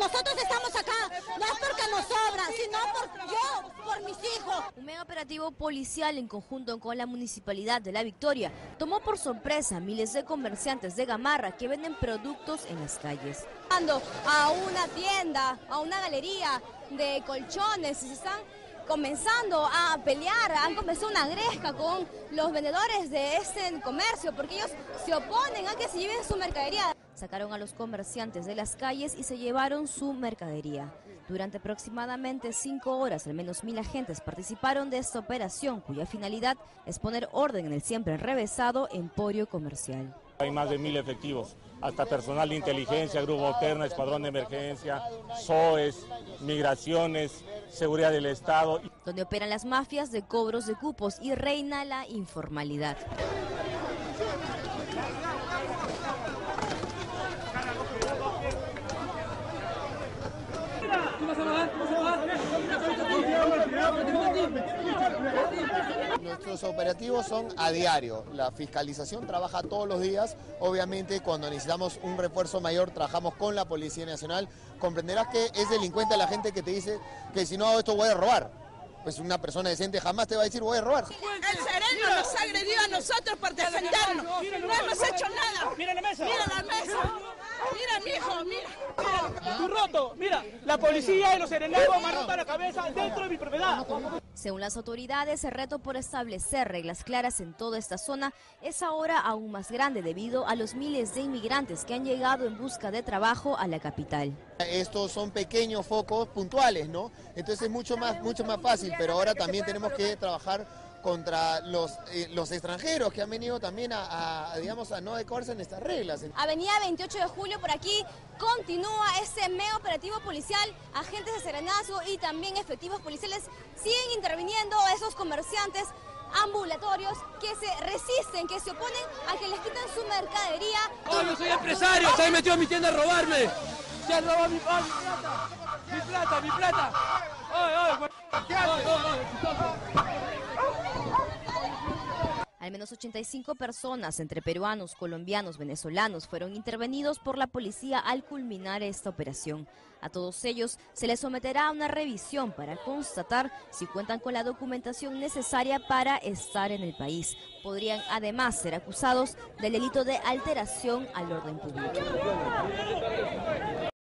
nosotros estamos acá, no es porque nos sobra, sino por mis hijos. Un mega operativo policial en conjunto con la Municipalidad de La Victoria tomó por sorpresa a miles de comerciantes de Gamarra que venden productos en las calles. A una tienda, a una galería de colchones, se están comenzando a pelear, han comenzado una gresca con los vendedores de este comercio porque ellos se oponen a que se lleven su mercadería. Sacaron a los comerciantes de las calles y se llevaron su mercadería. Durante aproximadamente 5 horas, al menos 1000 agentes participaron de esta operación, cuya finalidad es poner orden en el siempre enrevesado emporio comercial. Hay más de 1000 efectivos, hasta personal de inteligencia, grupo Terna, escuadrón de emergencia, SOES, migraciones, seguridad del Estado. Donde operan las mafias de cobros de cupos y reina la informalidad. Nuestros operativos son a diario, la fiscalización trabaja todos los días, obviamente cuando necesitamos un refuerzo mayor trabajamos con la Policía Nacional. Comprenderás que es delincuente la gente que te dice que si no hago esto voy a robar. Pues una persona decente jamás te va a decir voy a robar. El sereno nos ha agredido a nosotros por defendernos, no hemos hecho nada. Mira la mesa. Mira la mesa. Mira, mijo, mira. Tu roto, mira, la policía y los serenados me han roto la cabeza dentro de mi propiedad. Según las autoridades, el reto por establecer reglas claras en toda esta zona es ahora aún más grande debido a los miles de inmigrantes que han llegado en busca de trabajo a la capital. Estos son pequeños focos puntuales, ¿no? Entonces es mucho más fácil, pero ahora también tenemos que trabajar contra los extranjeros que han venido también a no adecuarse en estas reglas. Avenida 28 de Julio, por aquí continúa este mega operativo policial, agentes de serenazgo y también efectivos policiales siguen interviniendo a esos comerciantes ambulatorios que se resisten, que se oponen a que les quiten su mercadería. ¡Oh, yo soy empresario! ¡Se han metido a mi tienda a robarme! ¡Se han robado mi plata! ¡Mi plata, mi plata! ¡Ay, ay! Al menos 85 personas, entre peruanos, colombianos, venezolanos, fueron intervenidos por la policía al culminar esta operación. A todos ellos se les someterá a una revisión para constatar si cuentan con la documentación necesaria para estar en el país. Podrían además ser acusados del delito de alteración al orden público.